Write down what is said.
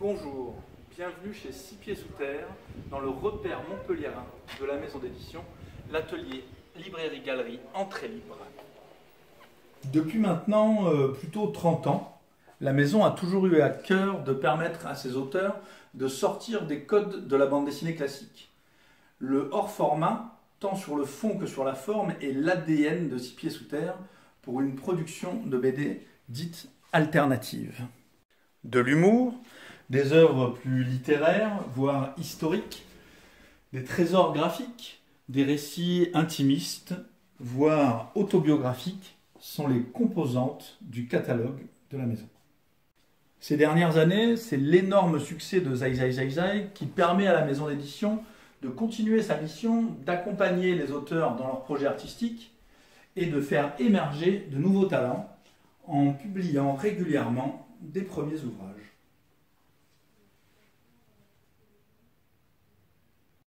Bonjour, bienvenue chez Six Pieds Sous Terre, dans le repère montpelliérain de la maison d'édition, l'atelier librairie-galerie Entrée Libre. Depuis maintenant plutôt 30 ans, la maison a toujours eu à cœur de permettre à ses auteurs de sortir des codes de la bande dessinée classique. Le hors-format, tant sur le fond que sur la forme, est l'ADN de Six Pieds Sous Terre pour une production de BD dite alternative. De l'humour, des œuvres plus littéraires, voire historiques, des trésors graphiques, des récits intimistes, voire autobiographiques, sont les composantes du catalogue de la maison. Ces dernières années, c'est l'énorme succès de Zai Zai Zai Zai qui permet à la maison d'édition de continuer sa mission d'accompagner les auteurs dans leurs projets artistiques et de faire émerger de nouveaux talents en publiant régulièrement des premiers ouvrages.